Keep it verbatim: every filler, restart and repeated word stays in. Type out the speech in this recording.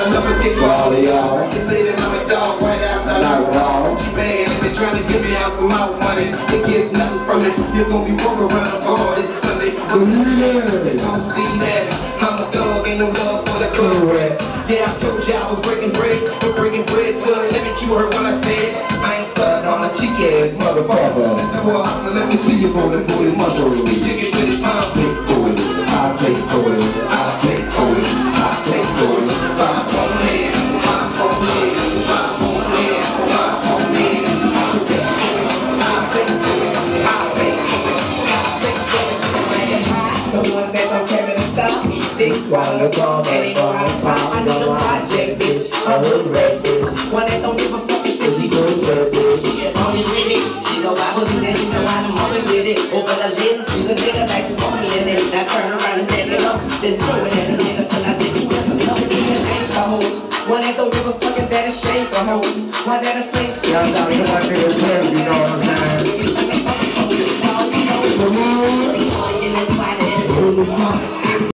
I'll never get caught. They say that I'm a dog right after I knock it off. She mad and they trying to give me out some more money. They get nothing from it. You're gonna be broke around the bar this Sunday. They don't see that I'm a thug, ain't no love for the club rats. Yeah, I told you I was breaking bread, but breaking bread to a limit. You heard what I said. I ain't stuck on a cheek ass motherfucker. Let me see you rolling booty mother. Get jiggy with it, I'll pay for it. I'll pay for it. I'll pay for it. I'll pay for it. Five on man, five on man, five on man, five on man. I'll pay for it. I'll pay for it. I'll pay for it. I'll pay for it. The ones that don't care to stop me, they swallow the bomb and they know how to pop. I need a project bitch, a hood red bitch, one that don't give a fuck if she good red bitch. She get money with it, she go out with it, she know how to money with it. Over the lens, you the nigga like she want me in it. Now turn around and take it up, then throw it at the nigga till I think you want some love with me and thanks for hoes. One that don't give a fuck if that is shame for hoes, one that is slings. Yeah, I'm not gonna